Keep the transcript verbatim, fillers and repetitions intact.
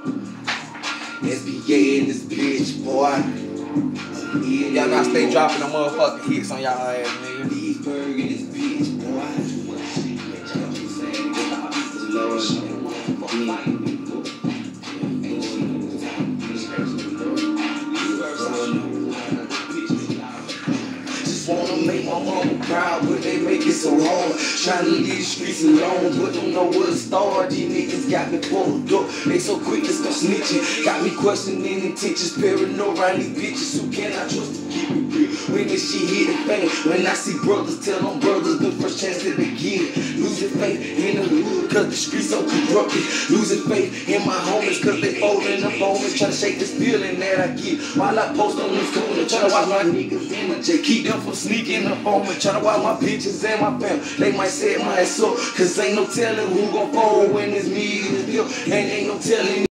S B A in this bitch, boy. Y'all gotta stay dropping the motherfucking hits on y'all ass, nigga. Leesburg in this bitch, boy. Just wanna make my mama proud, but they make it so hard. Tryna leave these streets alone, but don't know where to start. These niggas got me pulled up, they so quick to start snitching. Got me questioning intentions, paranoid around these bitches. Who can I trust to keep it real? When this shit hit the fan, when I see brothers tell them brothers the first chance that they get. Losing faith in the hood, cause the streets so corrupted. Losing faith in my homies, cause they folding up on me. Tryna shake this feeling that I get while I post on this corner. Tryna watch my niggas in the J, keep them from sneaking up on me. Tryna watch my bitches and my fam, they might set my ass up, cause ain't no telling who gon' fall when it's me in the deal. And ain't no telling